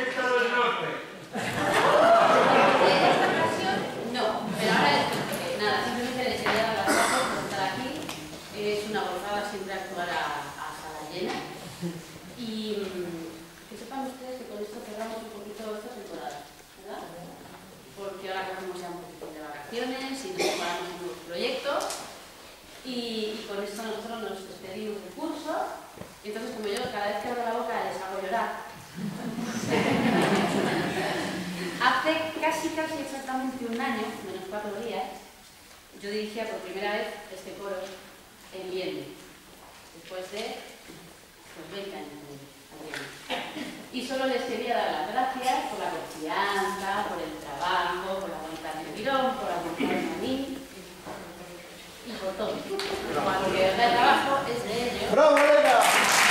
Proyecto del Norte. En esta ocasión no, pero ahora nada, simplemente les quería dar las gracias por estar aquí. Es una gozada siempre actuar a sala llena. Y que sepan ustedes que con esto cerramos un poquito esta temporada, ¿verdad? Porque ahora cogemos ya un poquito de vacaciones y nos preparamos un nuevo proyecto. Y con esto nosotros nos despedimos del curso. Y entonces, como yo cada vez que abro la boca les hago llorar, hace casi exactamente un año, menos 4 días, yo dirigía por primera vez este coro en Vienne, después de 20 años de Vienne. Y solo les quería dar las gracias por la confianza, por el trabajo, por la voluntad de tirón, por aguantarme a mí y por todo. Porque el trabajo es de ellos. ¡Bravo, Elena!